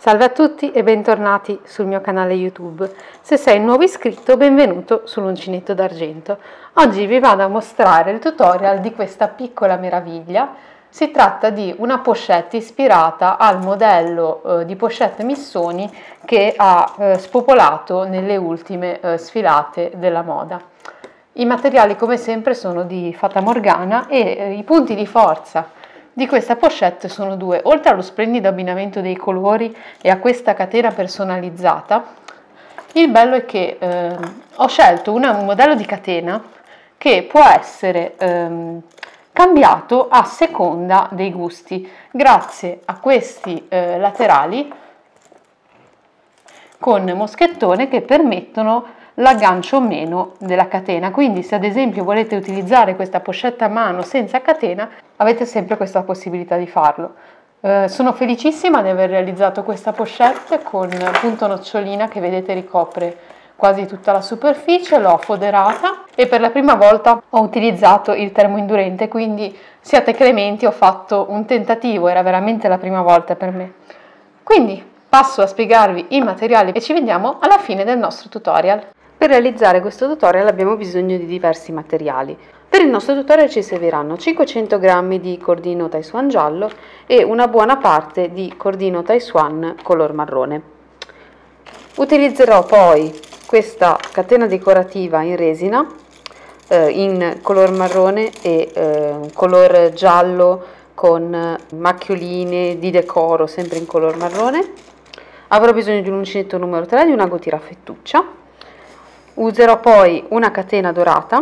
Salve a tutti e bentornati sul mio canale YouTube. Se sei un nuovo iscritto, benvenuto sull'uncinetto d'argento. Oggi vi vado a mostrare il tutorial di questa piccola meraviglia. Si tratta di una pochette ispirata al modello di pochette Missoni che ha spopolato nelle ultime sfilate della moda. I materiali, come sempre, sono di Fata Morgana e i punti di forza di questa pochette sono due. Oltre allo splendido abbinamento dei colori e a questa catena personalizzata, il bello è che ho scelto un modello di catena che può essere cambiato a seconda dei gusti, grazie a questi laterali con moschettone che permettono l'aggancio o meno della catena. Quindi se ad esempio volete utilizzare questa pochette a mano senza catena, avete sempre questa possibilità di farlo. Sono felicissima di aver realizzato questa pochette con punto nocciolina che vedete ricopre quasi tutta la superficie. L'ho foderata e per la prima volta ho utilizzato il termoindurente, quindi siate clementi, ho fatto un tentativo, era veramente la prima volta per me. Quindi passo a spiegarvi i materiali e ci vediamo alla fine del nostro tutorial. Per realizzare questo tutorial abbiamo bisogno di diversi materiali. Per il nostro tutorial ci serviranno 500 g di cordino Tai-Swan giallo e una buona parte di cordino Tai-Swan color marrone. Utilizzerò poi questa catena decorativa in resina in color marrone e color giallo con macchioline di decoro sempre in color marrone. Avrò bisogno di un uncinetto numero 3 e di una gotira a fettuccia. Userò poi una catena dorata,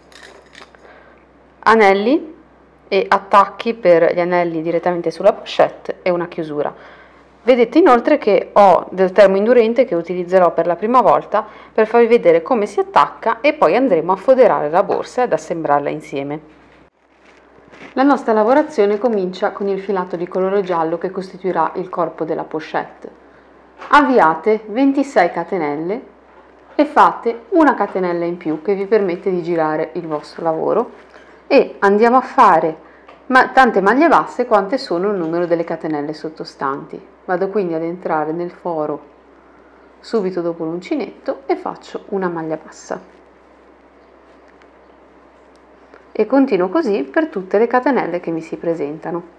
anelli e attacchi per gli anelli direttamente sulla pochette e una chiusura. Vedete inoltre che ho del termoindurente che utilizzerò per la prima volta per farvi vedere come si attacca e poi andremo a foderare la borsa e ad assemblarla insieme. La nostra lavorazione comincia con il filato di colore giallo che costituirà il corpo della pochette. Avviate 26 catenelle e fate una catenella in più che vi permette di girare il vostro lavoro e andiamo a fare tante maglie basse quante sono il numero delle catenelle sottostanti. Vado quindi ad entrare nel foro subito dopo l'uncinetto e faccio una maglia bassa e continuo così per tutte le catenelle che mi si presentano.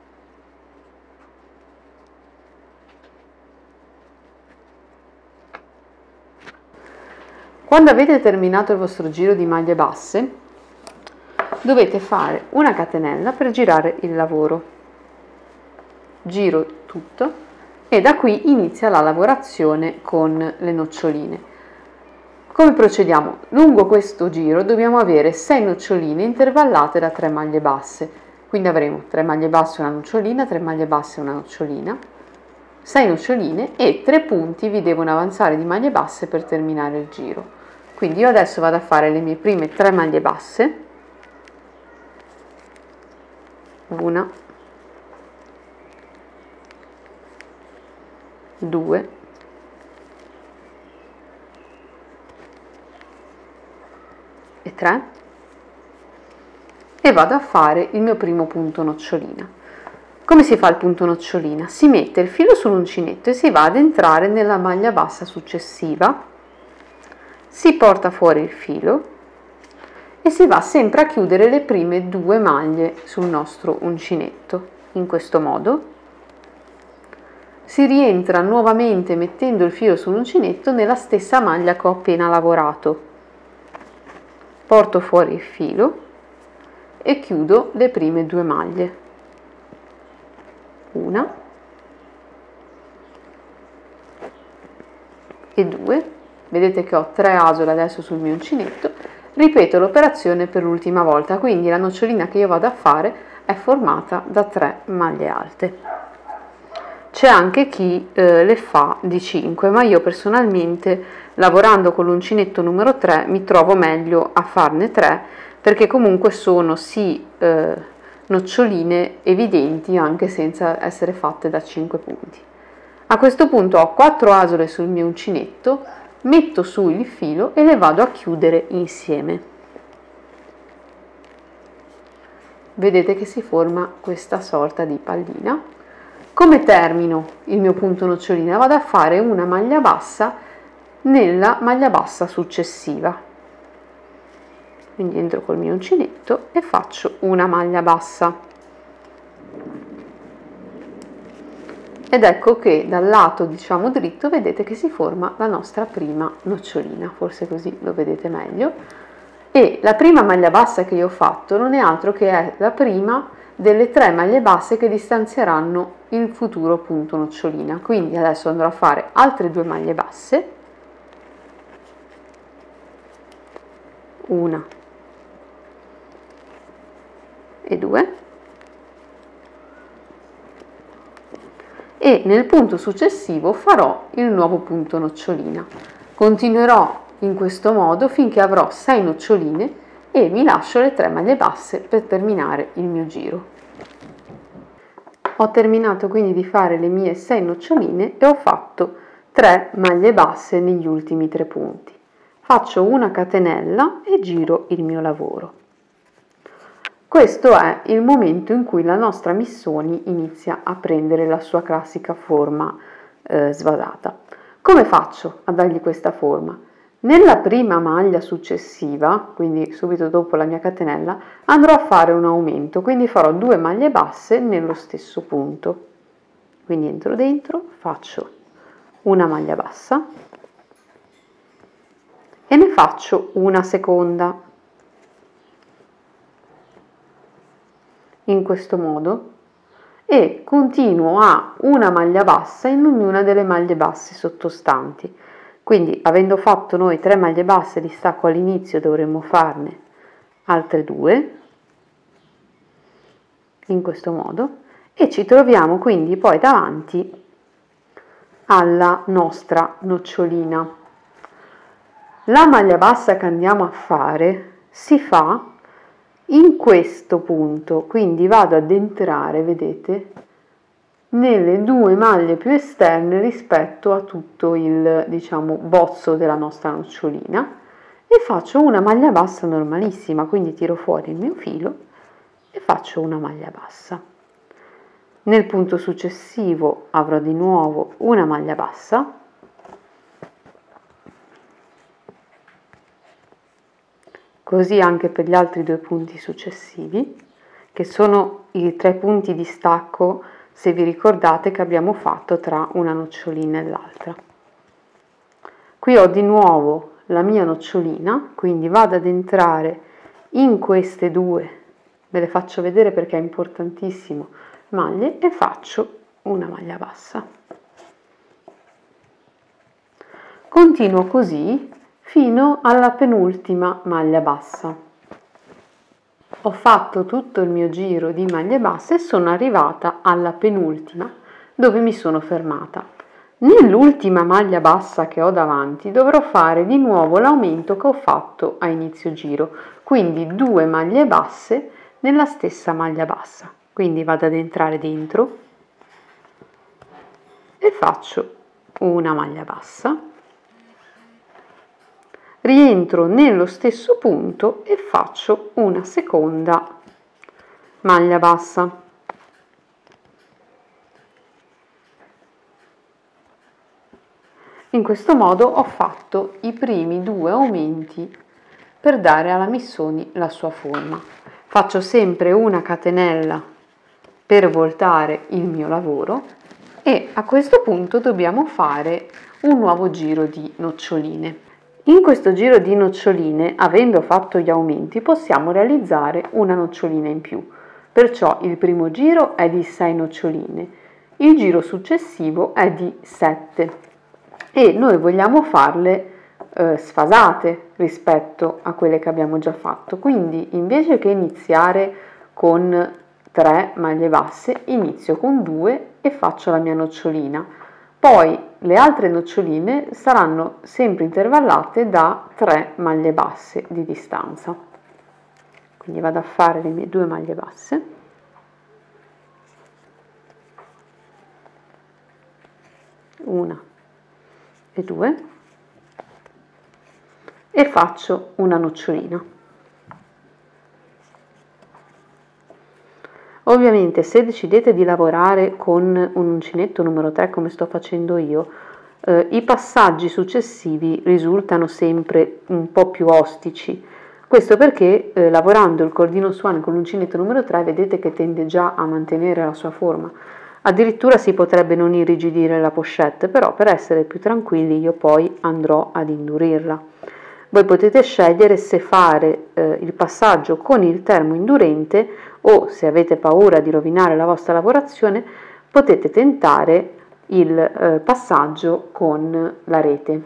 Quando avete terminato il vostro giro di maglie basse, dovete fare una catenella per girare il lavoro. Giro tutto e da qui inizia la lavorazione con le noccioline. Come procediamo? Lungo questo giro dobbiamo avere 6 noccioline intervallate da 3 maglie basse. Quindi avremo 3 maglie basse e una nocciolina, 3 maglie basse e una nocciolina, 6 noccioline e 3 punti vi devono avanzare di maglie basse per terminare il giro. Quindi io adesso vado a fare le mie prime 3 maglie basse, 1, 2, 3 e vado a fare il mio primo punto nocciolina. Come si fa il punto nocciolina? Si mette il filo sull'uncinetto e si va ad entrare nella maglia bassa successiva, si porta fuori il filo e si va sempre a chiudere le prime 2 maglie sul nostro uncinetto. In questo modo si rientra nuovamente mettendo il filo sull'uncinetto nella stessa maglia che ho appena lavorato. Porto fuori il filo e chiudo le prime 2 maglie. Una e 2. Vedete che ho 3 asole adesso sul mio uncinetto. Ripeto l'operazione per l'ultima volta, quindi la nocciolina che io vado a fare è formata da 3 maglie alte. C'è anche chi le fa di 5, ma io personalmente, lavorando con l'uncinetto numero 3, mi trovo meglio a farne 3 perché comunque sono sì noccioline evidenti anche senza essere fatte da 5 punti. A questo punto ho 4 asole sul mio uncinetto, metto su il filo e le vado a chiudere insieme. Vedete che si forma questa sorta di pallina Come termino il mio punto nocciolina? Vado a fare una maglia bassa nella maglia bassa successiva. Quindi entro col mio uncinetto e faccio una maglia bassa. Ed ecco che dal lato, diciamo, dritto vedete che si forma la nostra prima nocciolina, forse così lo vedete meglio. E la prima maglia bassa che io ho fatto non è altro che è la prima delle 3 maglie basse che distanzieranno il futuro punto nocciolina. Quindi adesso andrò a fare altre 2 maglie basse, una e 2, e nel punto successivo farò il nuovo punto nocciolina. Continuerò in questo modo finché avrò 6 noccioline e mi lascio le 3 maglie basse per terminare il mio giro. Ho terminato quindi di fare le mie 6 noccioline e ho fatto 3 maglie basse negli ultimi 3 punti. Faccio una catenella e giro il mio lavoro. Questo è il momento in cui la nostra Missoni inizia a prendere la sua classica forma svasata. Come faccio a dargli questa forma? Nella prima maglia successiva, quindi subito dopo la mia catenella, andrò a fare un aumento, quindi farò 2 maglie basse nello stesso punto. Quindi entro dentro, faccio una maglia bassa e ne faccio una seconda. In questo modo, e continuo a una maglia bassa in ognuna delle maglie basse sottostanti. Quindi, avendo fatto noi 3 maglie basse di stacco all'inizio, dovremmo farne altre 2 in questo modo, e ci troviamo quindi poi davanti alla nostra nocciolina. La maglia bassa che andiamo a fare si fa in questo punto, quindi vado ad entrare, vedete, nelle 2 maglie più esterne rispetto a tutto il, diciamo, bozzo della nostra nocciolina e faccio una maglia bassa normalissima, quindi tiro fuori il mio filo e faccio una maglia bassa. Nel punto successivo avrò di nuovo una maglia bassa, così anche per gli altri 2 punti successivi, che sono i 3 punti di stacco, se vi ricordate, che abbiamo fatto tra una nocciolina e l'altra. Qui ho di nuovo la mia nocciolina, quindi vado ad entrare in queste 2, ve le faccio vedere perché è importantissimo, maglie, e faccio una maglia bassa. Continuo così fino alla penultima maglia bassa. Ho fatto tutto il mio giro di maglie basse e sono arrivata alla penultima, dove mi sono fermata. Nell'ultima maglia bassa che ho davanti dovrò fare di nuovo l'aumento che ho fatto a inizio giro, quindi 2 maglie basse nella stessa maglia bassa. Quindi vado ad entrare dentro e faccio una maglia bassa, rientro nello stesso punto e faccio una seconda maglia bassa. In questo modo ho fatto i primi 2 aumenti per dare alla Missoni la sua forma. Faccio sempre una catenella per voltare il mio lavoro e a questo punto dobbiamo fare un nuovo giro di noccioline. In questo giro di noccioline, avendo fatto gli aumenti, possiamo realizzare una nocciolina in più. Perciò il primo giro è di 6 noccioline, il giro successivo è di 7 e noi vogliamo farle sfasate rispetto a quelle che abbiamo già fatto. Quindi invece che iniziare con 3 maglie basse, inizio con 2 e faccio la mia nocciolina. Poi le altre noccioline saranno sempre intervallate da 3 maglie basse di distanza. Quindi vado a fare le mie 2 maglie basse, una e 2, e faccio una nocciolina. Ovviamente se decidete di lavorare con un uncinetto numero 3 come sto facendo io, i passaggi successivi risultano sempre un po' più ostici. Questo perché lavorando il cordino swan con l'uncinetto numero 3 vedete che tende già a mantenere la sua forma. Addirittura si potrebbe non irrigidire la pochette, però per essere più tranquilli io poi andrò ad indurirla. Voi potete scegliere se fare il passaggio con il termo indurente o, se avete paura di rovinare la vostra lavorazione, potete tentare il passaggio con la rete.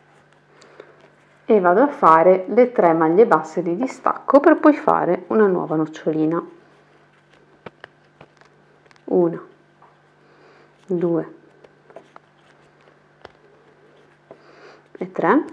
E vado a fare le 3 maglie basse di distacco per poi fare una nuova nocciolina. 1, 2 e 3.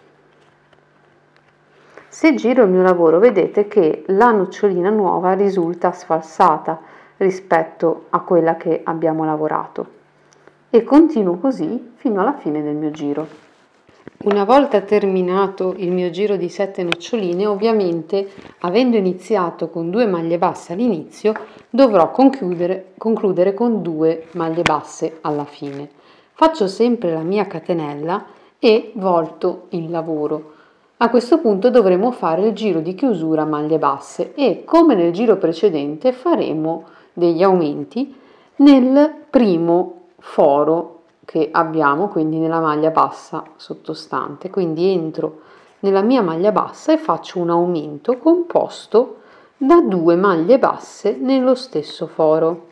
Se giro il mio lavoro vedete che la nocciolina nuova risulta sfalsata rispetto a quella che abbiamo lavorato e continuo così fino alla fine del mio giro. Una volta terminato il mio giro di 7 noccioline, ovviamente avendo iniziato con 2 maglie basse all'inizio, dovrò concludere con 2 maglie basse alla fine. Faccio sempre la mia catenella e volto il lavoro. A questo punto dovremo fare il giro di chiusura a maglie basse e, come nel giro precedente, faremo degli aumenti nel primo foro che abbiamo, quindi nella maglia bassa sottostante. Quindi entro nella mia maglia bassa e faccio un aumento composto da 2 maglie basse nello stesso foro.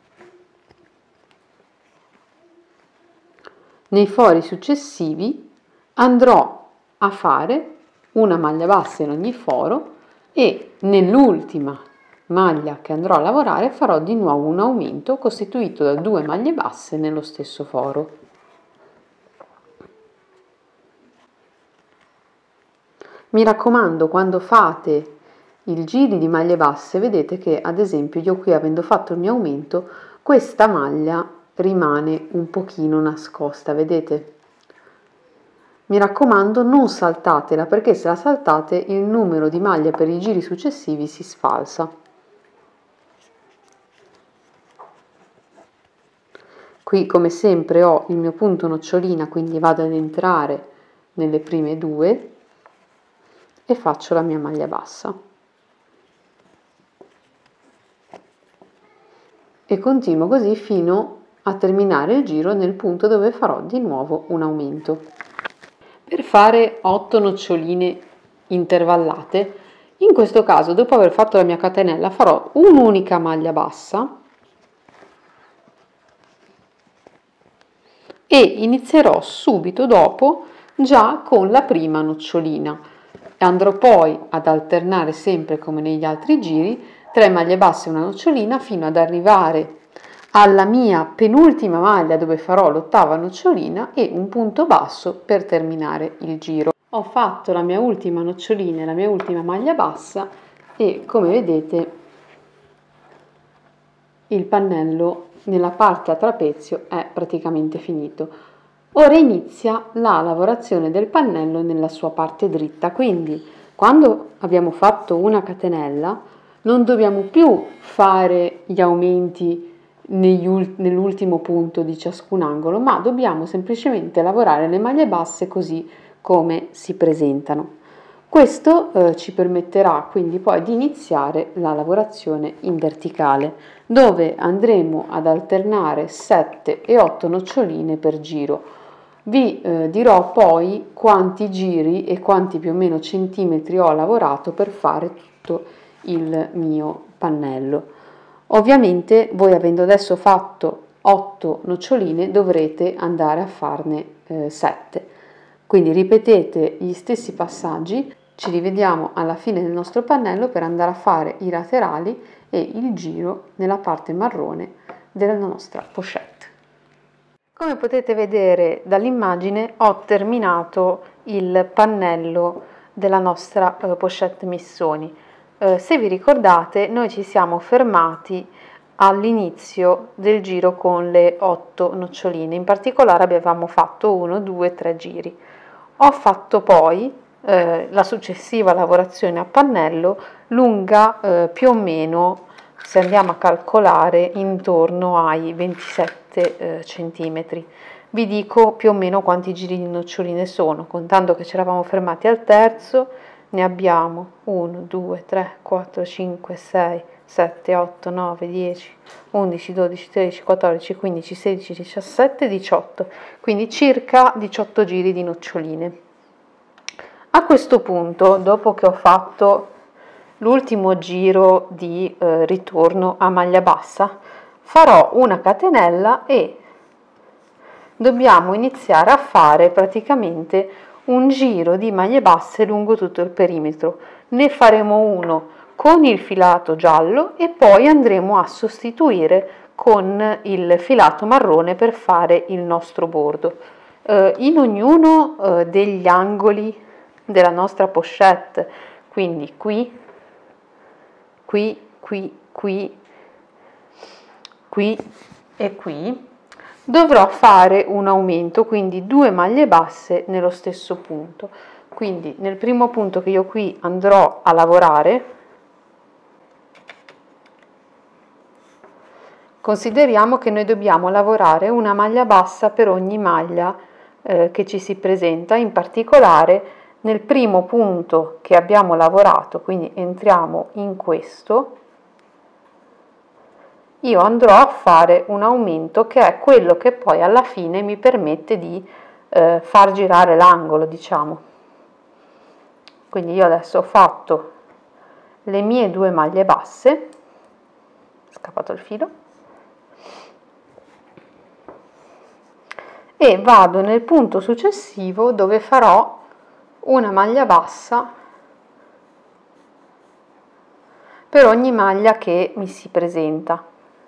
Nei fori successivi andrò a fare una maglia bassa in ogni foro e nell'ultima maglia che andrò a lavorare farò di nuovo un aumento costituito da 2 maglie basse nello stesso foro. Mi raccomando, quando fate il giro di maglie basse vedete che ad esempio io qui, avendo fatto il mio aumento, questa maglia rimane un pochino nascosta, vedete? Mi raccomando, non saltatela, perché se la saltate il numero di maglie per i giri successivi si sfalsa. Qui come sempre ho il mio punto nocciolina, quindi vado ad entrare nelle prime 2 e faccio la mia maglia bassa. E continuo così fino a terminare il giro nel punto dove farò di nuovo un aumento. Per fare 8 noccioline intervallate, in questo caso dopo aver fatto la mia catenella farò un'unica maglia bassa e inizierò subito dopo già con la prima nocciolina. Andrò poi ad alternare sempre come negli altri giri 3 maglie basse e una nocciolina fino ad arrivare alla mia penultima maglia dove farò l'8ª nocciolina e un punto basso per terminare il giro. Ho fatto la mia ultima nocciolina e la mia ultima maglia bassa e come vedete il pannello nella parte a trapezio è praticamente finito. Ora inizia la lavorazione del pannello nella sua parte dritta, quindi quando abbiamo fatto una catenella non dobbiamo più fare gli aumenti nell'ultimo punto di ciascun angolo, ma dobbiamo semplicemente lavorare le maglie basse così come si presentano. Questo ci permetterà quindi poi di iniziare la lavorazione in verticale, dove andremo ad alternare 7 e 8 noccioline per giro. Vi dirò poi quanti giri e quanti più o meno centimetri ho lavorato per fare tutto il mio pannello. Ovviamente voi, avendo adesso fatto 8 noccioline, dovrete andare a farne 7. Quindi ripetete gli stessi passaggi, ci rivediamo alla fine del nostro pannello per andare a fare i laterali e il giro nella parte marrone della nostra pochette. Come potete vedere dall'immagine ho terminato il pannello della nostra pochette Missoni. Se vi ricordate, noi ci siamo fermati all'inizio del giro con le 8 noccioline, in particolare avevamo fatto 1, 2, 3 giri. Ho fatto poi la successiva lavorazione a pannello lunga più o meno se andiamo a calcolare intorno ai 27 centimetri. Vi dico più o meno quanti giri di noccioline sono, contando che ci eravamo fermati al terzo, ne abbiamo 1, 2, 3, 4, 5, 6, 7, 8, 9, 10, 11, 12, 13, 14, 15, 16, 17, 18, quindi circa 18 giri di noccioline. A questo punto, dopo che ho fatto l'ultimo giro di ritorno a maglia bassa, farò una catenella e dobbiamo iniziare a fare praticamente un giro di maglie basse lungo tutto il perimetro. Ne faremo uno con il filato giallo e poi andremo a sostituire con il filato marrone per fare il nostro bordo. In ognuno degli angoli della nostra pochette, quindi qui, qui, qui, qui, qui e qui, dovrò fare un aumento, quindi 2 maglie basse nello stesso punto. Quindi nel primo punto che io qui andrò a lavorare, consideriamo che noi dobbiamo lavorare una maglia bassa per ogni maglia che ci si presenta, in particolare nel primo punto che abbiamo lavorato, quindi entriamo in questo, io andrò a fare un aumento che è quello che poi alla fine mi permette di far girare l'angolo, diciamo. Quindi io adesso ho fatto le mie 2 maglie basse, è scappato il filo, e vado nel punto successivo dove farò una maglia bassa per ogni maglia che mi si presenta.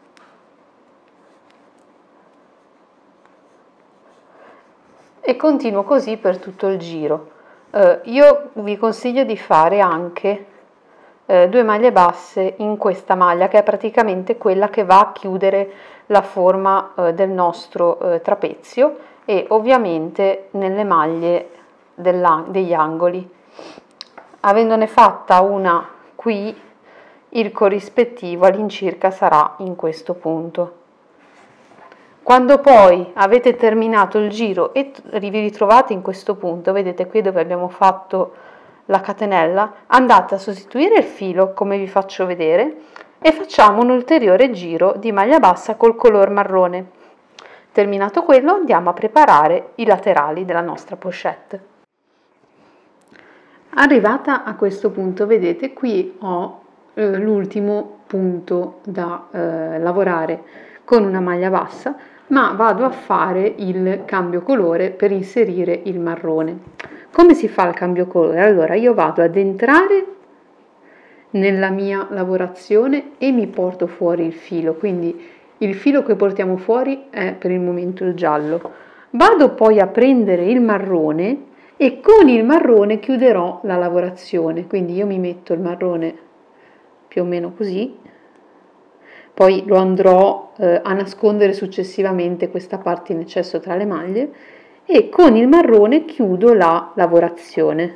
E continuo così per tutto il giro. Io vi consiglio di fare anche 2 maglie basse in questa maglia, che è praticamente quella che va a chiudere la forma del nostro trapezio, e ovviamente nelle maglie degli angoli. Avendone fatta una qui, il corrispettivo all'incirca sarà in questo punto. Quando poi avete terminato il giro e vi ritrovate in questo punto, vedete qui dove abbiamo fatto la catenella, andate a sostituire il filo come vi faccio vedere e facciamo un ulteriore giro di maglia bassa col color marrone. Terminato quello, andiamo a preparare i laterali della nostra pochette. Arrivata a questo punto, vedete qui ho l'ultimo punto da lavorare con una maglia bassa, ma vado a fare il cambio colore per inserire il marrone. Come si fa il cambio colore? Allora io vado ad entrare nella mia lavorazione e mi porto fuori il filo, quindi il filo che portiamo fuori è per il momento il giallo. Vado poi a prendere il marrone e con il marrone chiuderò la lavorazione, quindi io mi metto il marrone più o meno così, poi lo andrò a nascondere successivamente questa parte in eccesso tra le maglie, e con il marrone chiudo la lavorazione.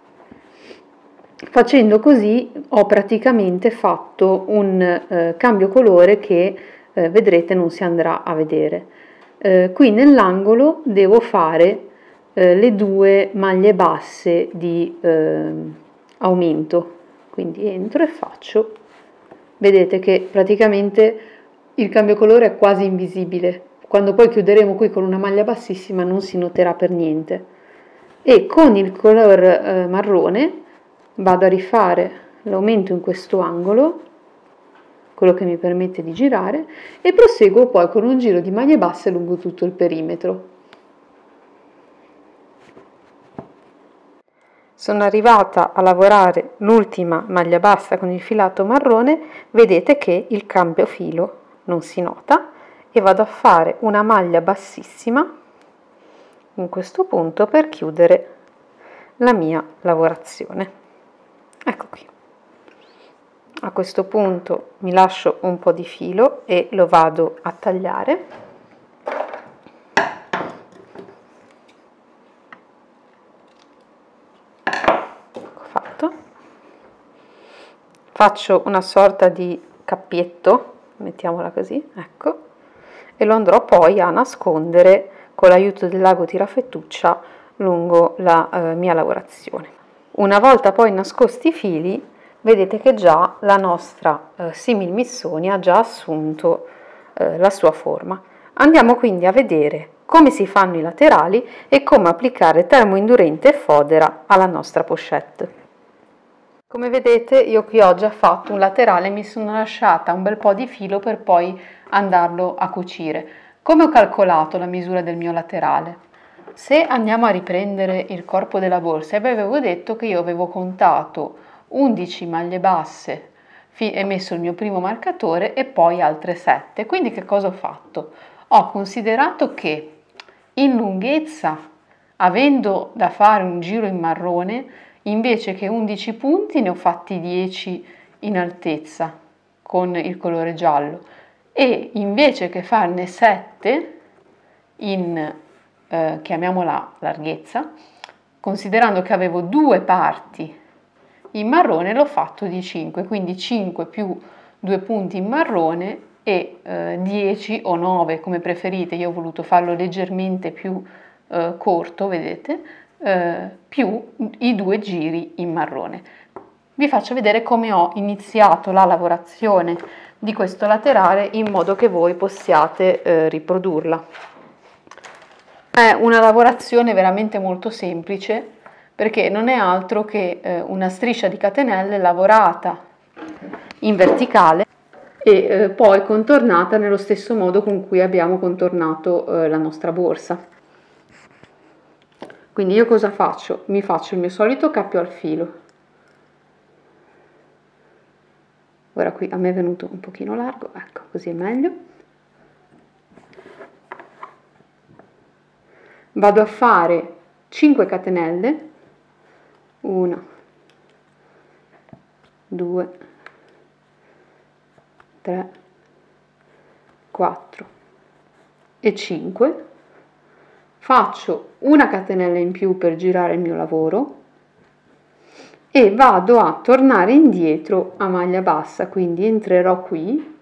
Facendo così ho praticamente fatto un cambio colore che vedrete non si andrà a vedere. Qui nell'angolo devo fare le 2 maglie basse di aumento, quindi entro e faccio, vedete che praticamente il cambio colore è quasi invisibile, quando poi chiuderemo qui con una maglia bassissima non si noterà per niente, e con il color marrone vado a rifare l'aumento in questo angolo, quello che mi permette di girare, e proseguo poi con un giro di maglie basse lungo tutto il perimetro. Sono arrivata a lavorare l'ultima maglia bassa con il filato marrone, vedete che il cambio filo non si nota, e vado a fare una maglia bassissima in questo punto per chiudere la mia lavorazione. Ecco qui. A questo punto mi lascio un po' di filo e lo vado a tagliare. Ecco fatto. Faccio una sorta di scappietto, mettiamola così, ecco, e lo andrò poi a nascondere con l'aiuto dell'ago tirafettuccia lungo la mia lavorazione. Una volta poi nascosti i fili, vedete che già la nostra simil missoni ha già assunto la sua forma. Andiamo quindi a vedere come si fanno i laterali e come applicare termoindurente e fodera alla nostra pochette. Come vedete io qui ho già fatto un laterale, mi sono lasciata un bel po' di filo per poi andarlo a cucire. Come ho calcolato la misura del mio laterale? Se andiamo a riprendere il corpo della borsa, vi avevo detto che io avevo contato 11 maglie basse e messo il mio primo marcatore e poi altre 7. Quindi che cosa ho fatto? Ho considerato che in lunghezza, avendo da fare un giro in marrone, invece che 11 punti ne ho fatti 10 in altezza con il colore giallo e invece che farne 7 in chiamiamola larghezza, considerando che avevo 2 parti in marrone, l'ho fatto di 5, quindi 5 più 2 punti in marrone e 10 o 9 come preferite, io ho voluto farlo leggermente più corto, vedete, più i 2 giri in marrone. Vi faccio vedere come ho iniziato la lavorazione di questo laterale in modo che voi possiate riprodurla. È una lavorazione veramente molto semplice perché non è altro che una striscia di catenelle lavorata in verticale e poi contornata nello stesso modo con cui abbiamo contornato la nostra borsa. Quindi io cosa faccio? Mi faccio il mio solito cappio al filo. Ora qui a me è venuto un pochino largo, ecco, così è meglio. Vado a fare 5 catenelle, 1, 2, 3, 4 e 5, faccio una catenella in più per girare il mio lavoro e vado a tornare indietro a maglia bassa, quindi entrerò qui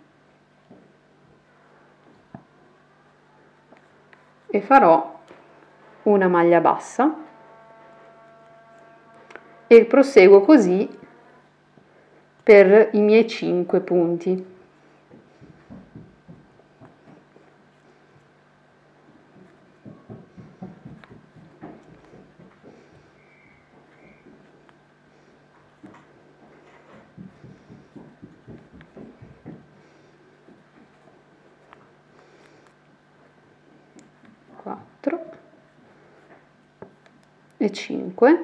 e farò una maglia bassa e proseguo così per i miei 5 punti. E 5,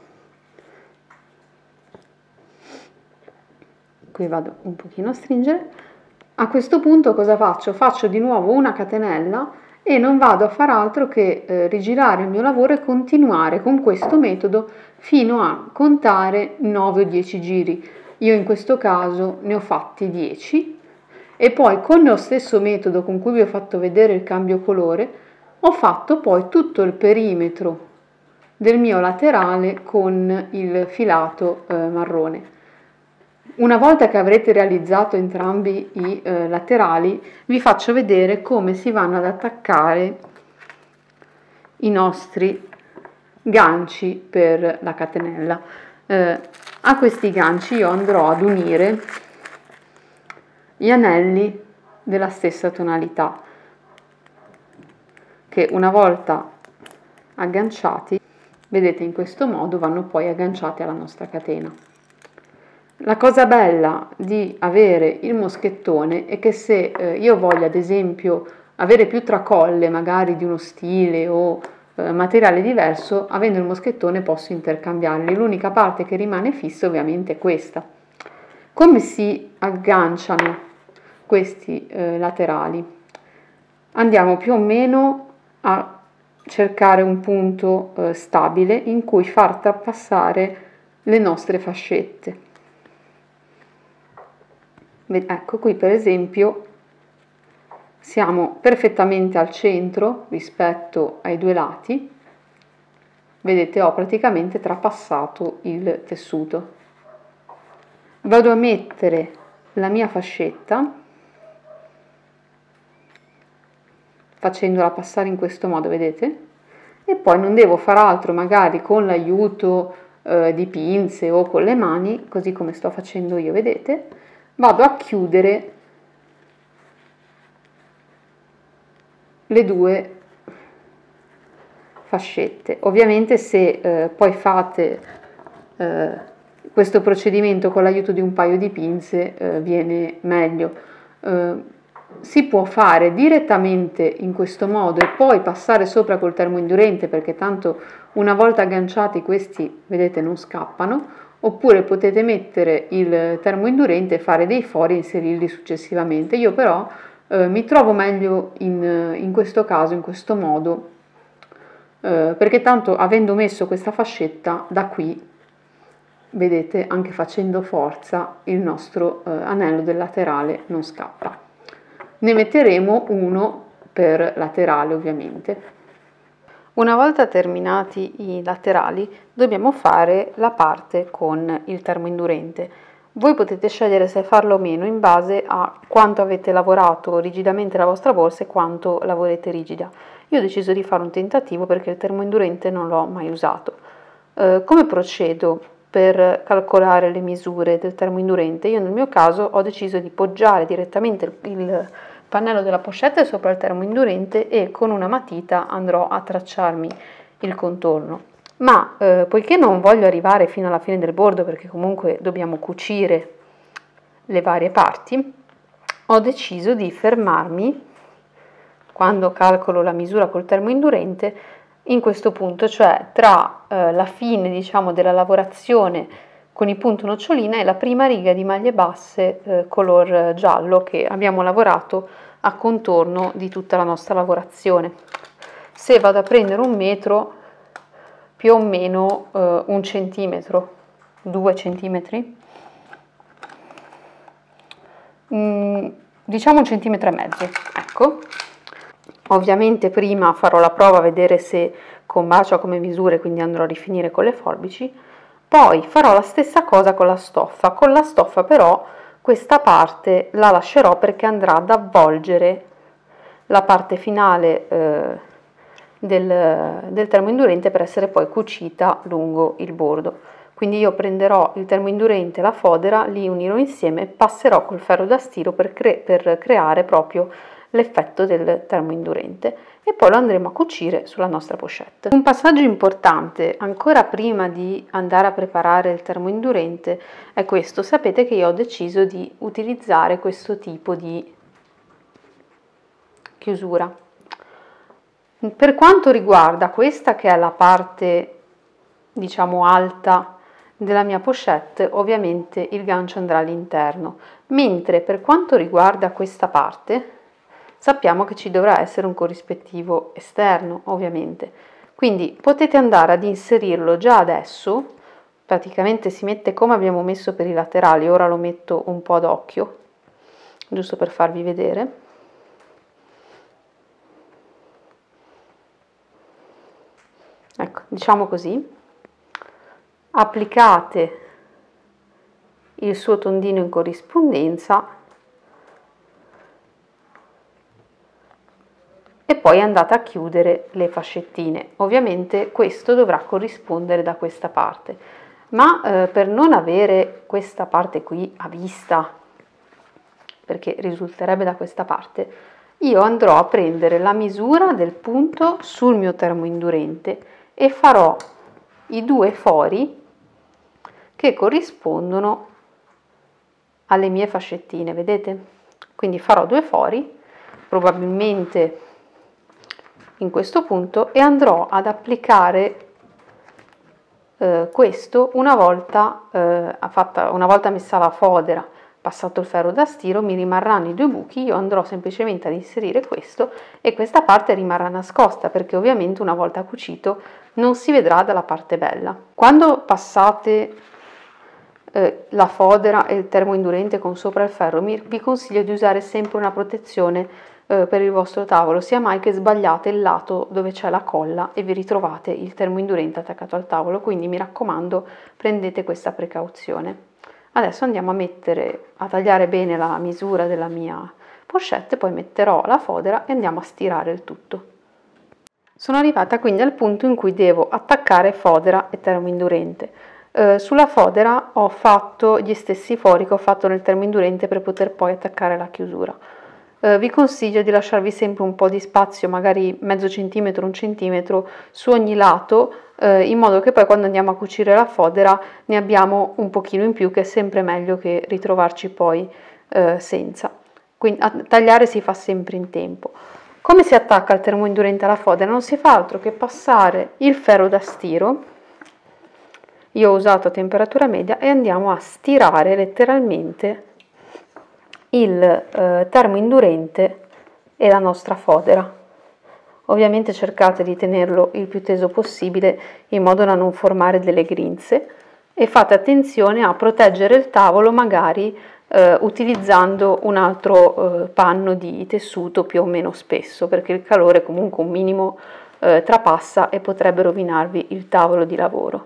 qui vado un pochino a stringere. A questo punto cosa faccio? Faccio di nuovo una catenella e non vado a far altro che rigirare il mio lavoro e continuare con questo metodo fino a contare 9 o 10 giri. Io in questo caso ne ho fatti 10 e poi con lo stesso metodo con cui vi ho fatto vedere il cambio colore ho fatto poi tutto il perimetro del mio laterale con il filato marrone. Una volta che avrete realizzato entrambi i laterali, vi faccio vedere come si vanno ad attaccare i nostri ganci per la catenella. A questi ganci io andrò ad unire gli anelli della stessa tonalità, che una volta agganciati, vedete, in questo modo vanno poi agganciati alla nostra catena. La cosa bella di avere il moschettone è che se io voglio ad esempio avere più tracolle magari di uno stile o materiale diverso, avendo il moschettone posso intercambiarli. L'unica parte che rimane fissa ovviamente è questa. Come si agganciano questi laterali? Andiamo più o meno a cercare un punto stabile in cui far trapassare le nostre fascette. Ecco qui per esempio siamo perfettamente al centro rispetto ai due lati, vedete ho praticamente trapassato il tessuto. Vado a mettere la mia fascetta, facendola passare in questo modo, vedete? E poi non devo far altro, magari con l'aiuto di pinze o con le mani, così come sto facendo io, vedete? Vado a chiudere le due fascette. Ovviamente se poi fate questo procedimento con l'aiuto di un paio di pinze viene meglio. Si può fare direttamente in questo modo e poi passare sopra col termoindurente, perché tanto una volta agganciati questi, vedete, non scappano, oppure potete mettere il termoindurente e fare dei fori e inserirli successivamente. Io però mi trovo meglio in questo caso, in questo modo, perché tanto avendo messo questa fascetta da qui, vedete, anche facendo forza il nostro anello del laterale non scappa. Ne metteremo uno per laterale, ovviamente. Una volta terminati i laterali dobbiamo fare la parte con il termoindurente. Voi potete scegliere se farlo o meno in base a quanto avete lavorato rigidamente la vostra borsa e quanto la volete rigida. Io ho deciso di fare un tentativo perché il termoindurente non l'ho mai usato. Come procedo per calcolare le misure del termoindurente? Io nel mio caso ho deciso di poggiare direttamente il pannello della pochette sopra il termoindurente e con una matita andrò a tracciarmi il contorno. Ma poiché non voglio arrivare fino alla fine del bordo, perché comunque dobbiamo cucire le varie parti, ho deciso di fermarmi quando calcolo la misura col termoindurente in questo punto, cioè tra la fine, diciamo, della lavorazione con i punto nocciolina e la prima riga di maglie basse color giallo che abbiamo lavorato a contorno di tutta la nostra lavorazione. Se vado a prendere un metro, più o meno 1 centimetro, 2 centimetri, diciamo 1,5 centimetri, ecco. Ovviamente prima farò la prova a vedere se combacia come misure, quindi andrò a rifinire con le forbici. Poi farò la stessa cosa con la stoffa. Con la stoffa però questa parte la lascerò perché andrà ad avvolgere la parte finale del termoindurente per essere poi cucita lungo il bordo. Quindi io prenderò il termoindurente e la fodera, li unirò insieme e passerò col ferro da stiro per creare proprio l'effetto del termoindurente e poi lo andremo a cucire sulla nostra pochette. Un passaggio importante ancora prima di andare a preparare il termoindurente è questo: sapete che io ho deciso di utilizzare questo tipo di chiusura. Per quanto riguarda questa che è la parte, diciamo, alta della mia pochette, ovviamente il gancio andrà all'interno, mentre per quanto riguarda questa parte sappiamo che ci dovrà essere un corrispettivo esterno, ovviamente. Quindi potete andare ad inserirlo già adesso, praticamente si mette come abbiamo messo per i laterali, ora lo metto un po' d'occhio, giusto per farvi vedere. Ecco, diciamo così, applicate il suo tondino in corrispondenza e poi andate a chiudere le fascettine. Ovviamente questo dovrà corrispondere da questa parte, ma per non avere questa parte qui a vista, perché risulterebbe da questa parte, io andrò a prendere la misura del punto sul mio termoindurente e farò i 2 fori che corrispondono alle mie fascettine, vedete? Quindi farò 2 fori, probabilmente in questo punto, e andrò ad applicare questo una volta messa la fodera, passato il ferro da stiro, mi rimarranno i 2 buchi, io andrò semplicemente ad inserire questo e questa parte rimarrà nascosta perché ovviamente una volta cucito non si vedrà dalla parte bella. Quando passate la fodera e il termoindurente con sopra il ferro, vi consiglio di usare sempre una protezione per il vostro tavolo, sia mai che sbagliate il lato dove c'è la colla e vi ritrovate il termoindurente attaccato al tavolo, quindi mi raccomando prendete questa precauzione. Adesso andiamo a tagliare bene la misura della mia pochette, poi metterò la fodera e andiamo a stirare il tutto. Sono arrivata quindi al punto in cui devo attaccare fodera e termoindurente. Sulla fodera ho fatto gli stessi fori che ho fatto nel termoindurente per poter poi attaccare la chiusura. Vi consiglio di lasciarvi sempre un po' di spazio, magari mezzo centimetro, un centimetro su ogni lato, in modo che poi quando andiamo a cucire la fodera ne abbiamo un pochino in più, che è sempre meglio che ritrovarci poi senza. Quindi a tagliare si fa sempre in tempo. Come si attacca il termoindurente alla fodera? Non si fa altro che passare il ferro da stiro. Io ho usato a temperatura media e andiamo a stirare letteralmente il termoindurente e la nostra fodera. Ovviamente cercate di tenerlo il più teso possibile in modo da non formare delle grinze e fate attenzione a proteggere il tavolo magari utilizzando un altro panno di tessuto più o meno spesso, perché il calore comunque un minimo trapassa e potrebbe rovinarvi il tavolo di lavoro.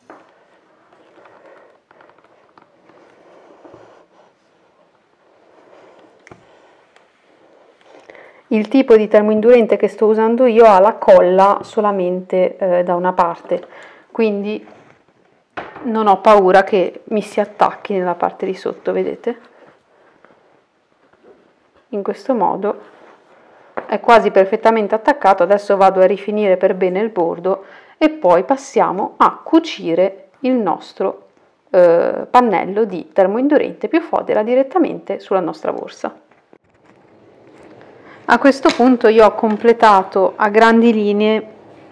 Il tipo di termoindurente che sto usando io ha la colla solamente da una parte, quindi non ho paura che mi si attacchi nella parte di sotto, vedete? In questo modo è quasi perfettamente attaccato. Adesso vado a rifinire per bene il bordo e poi passiamo a cucire il nostro pannello di termoindurente più fodera direttamente sulla nostra borsa. A questo punto io ho completato a grandi linee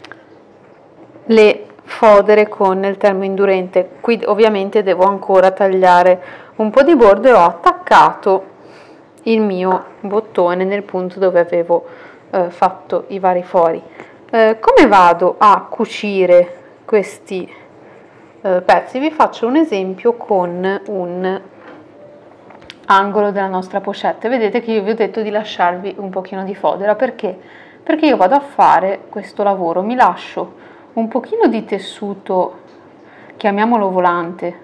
le fodere con il termoindurente. Qui ovviamente devo ancora tagliare un po' di bordo e ho attaccato il mio bottone nel punto dove avevo fatto i vari fori. Come vado a cucire questi pezzi? Vi faccio un esempio con un angolo della nostra pochette. Vedete che io vi ho detto di lasciarvi un pochino di fodera, perché? Perché io vado a fare questo lavoro, mi lascio un pochino di tessuto, chiamiamolo volante.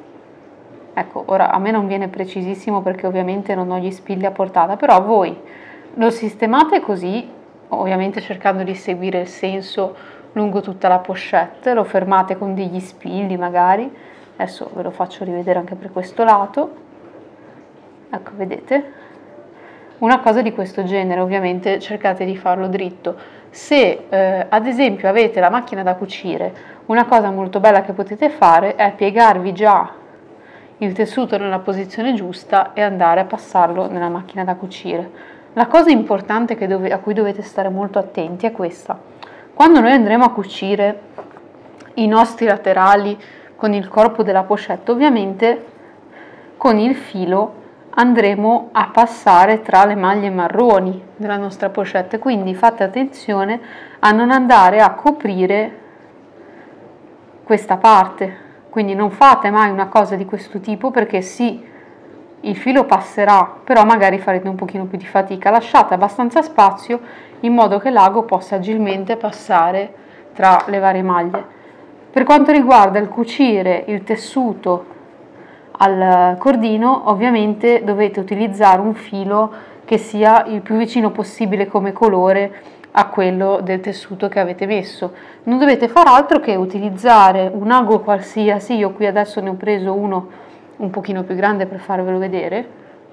Ecco, ora a me non viene precisissimo perché ovviamente non ho gli spilli a portata, però voi lo sistemate così, ovviamente cercando di seguire il senso lungo tutta la pochette, lo fermate con degli spilli magari. Adesso ve lo faccio rivedere anche per questo lato. Ecco, vedete? Una cosa di questo genere, ovviamente cercate di farlo dritto. Se ad esempio avete la macchina da cucire, una cosa molto bella che potete fare è piegarvi già il tessuto nella posizione giusta e andare a passarlo nella macchina da cucire. La cosa importante a cui dovete stare molto attenti è questa. Quando noi andremo a cucire i nostri laterali con il corpo della pochette, ovviamente con il filo andremo a passare tra le maglie marroni della nostra pochette, quindi fate attenzione a non andare a coprire questa parte, quindi non fate mai una cosa di questo tipo, perché sì, il filo passerà, però magari farete un pochino più di fatica. Lasciate abbastanza spazio in modo che l'ago possa agilmente passare tra le varie maglie. Per quanto riguarda il cucire il tessuto al cordino, ovviamente dovete utilizzare un filo che sia il più vicino possibile come colore a quello del tessuto che avete messo. Non dovete far altro che utilizzare un ago qualsiasi. Io qui adesso ne ho preso uno un pochino più grande per farvelo vedere,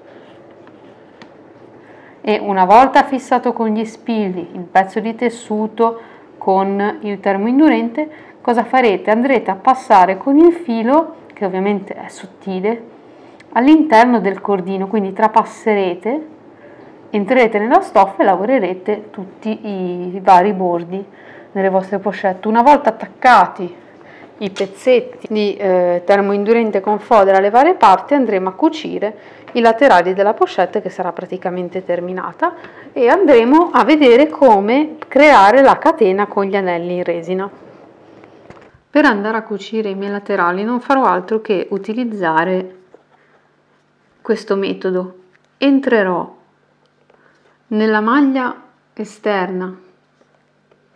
e una volta fissato con gli spilli il pezzo di tessuto con il termoindurente, cosa farete? Andrete a passare con il filo, che ovviamente è sottile, all'interno del cordino, quindi trapasserete, entrerete nella stoffa e lavorerete tutti i vari bordi delle vostre pochette. Una volta attaccati i pezzetti di termoindurente con fodera alle varie parti, andremo a cucire i laterali della pochette, che sarà praticamente terminata, e andremo a vedere come creare la catena con gli anelli in resina. Per andare a cucire i miei laterali non farò altro che utilizzare questo metodo. Entrerò nella maglia esterna,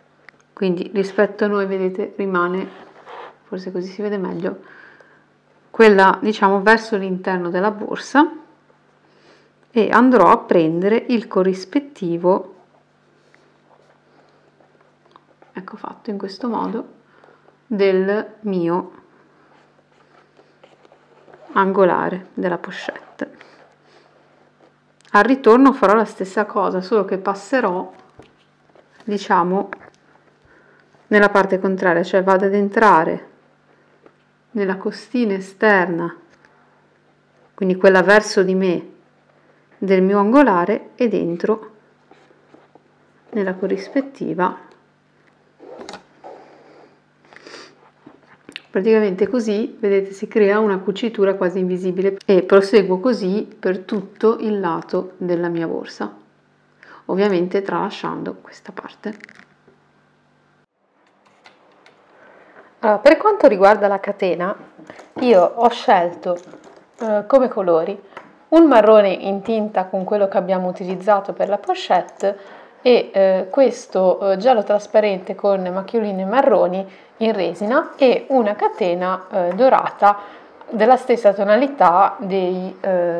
quindi rispetto a noi, vedete, rimane, forse così si vede meglio, quella diciamo verso l'interno della borsa, e andrò a prendere il corrispettivo, ecco, fatto in questo modo, del mio angolare della pochette. Al ritorno farò la stessa cosa, solo che passerò diciamo nella parte contraria, cioè vado ad entrare nella costina esterna, quindi quella verso di me del mio angolare, ed entro nella corrispettiva. Praticamente così, vedete, si crea una cucitura quasi invisibile, e proseguo così per tutto il lato della mia borsa, ovviamente tralasciando questa parte. Allora, per quanto riguarda la catena, io ho scelto come colori un marrone in tinta con quello che abbiamo utilizzato per la pochette, e questo giallo trasparente con macchioline marroni in resina, e una catena dorata della stessa tonalità dei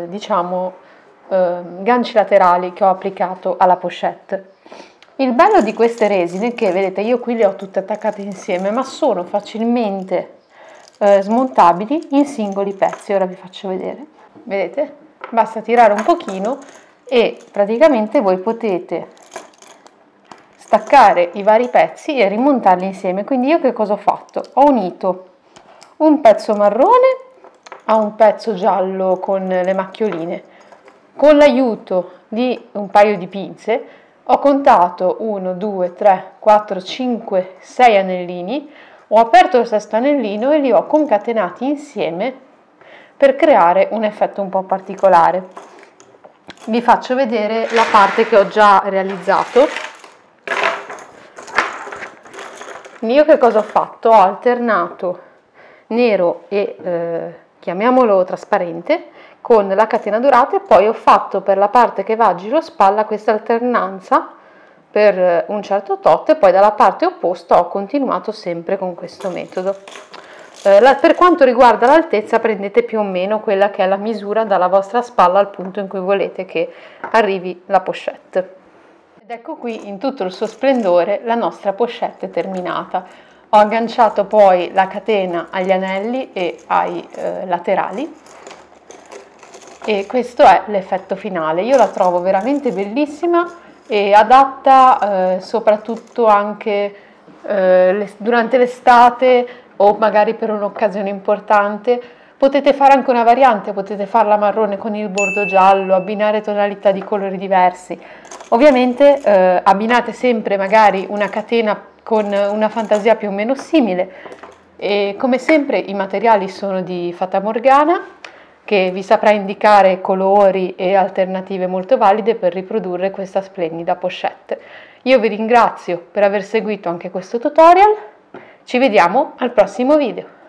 ganci laterali che ho applicato alla pochette. Il bello di queste resine è che, vedete, io qui le ho tutte attaccate insieme, ma sono facilmente smontabili in singoli pezzi. Ora vi faccio vedere, vedete? Basta tirare un pochino e praticamente voi potete staccare i vari pezzi e rimontarli insieme. Quindi io che cosa ho fatto? Ho unito un pezzo marrone a un pezzo giallo con le macchioline. Con l'aiuto di un paio di pinze ho contato 1, 2, 3, 4, 5, 6 anellini, ho aperto il sesto anellino e li ho concatenati insieme per creare un effetto un po' particolare. Vi faccio vedere la parte che ho già realizzato. Io che cosa ho fatto? Ho alternato nero e chiamiamolo trasparente con la catena dorata, e poi ho fatto per la parte che va a giro spalla questa alternanza per un certo tot, e poi dalla parte opposta ho continuato sempre con questo metodo. Per quanto riguarda l'altezza, prendete più o meno quella che è la misura dalla vostra spalla al punto in cui volete che arrivi la pochette. Ed ecco qui in tutto il suo splendore la nostra pochette terminata. Ho agganciato poi la catena agli anelli e ai laterali, e questo è l'effetto finale. Io la trovo veramente bellissima e adatta soprattutto anche durante l'estate o magari per un'occasione importante. Potete fare anche una variante, potete farla marrone con il bordo giallo, abbinare tonalità di colori diversi. Ovviamente abbinate sempre magari una catena con una fantasia più o meno simile, e come sempre i materiali sono di Fata Morgana, che vi saprà indicare colori e alternative molto valide per riprodurre questa splendida pochette. Io vi ringrazio per aver seguito anche questo tutorial, ci vediamo al prossimo video.